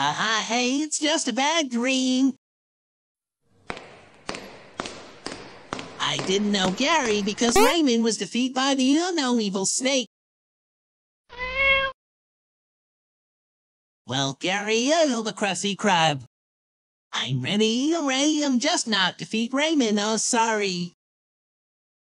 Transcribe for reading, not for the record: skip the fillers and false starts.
Hey, it's just a bad dream. I didn't know Gary because Raymond was defeated by the unknown evil snake. Well, Gary, you're the crusty crab. I'm ready, I'm just not defeat Raymond, oh sorry.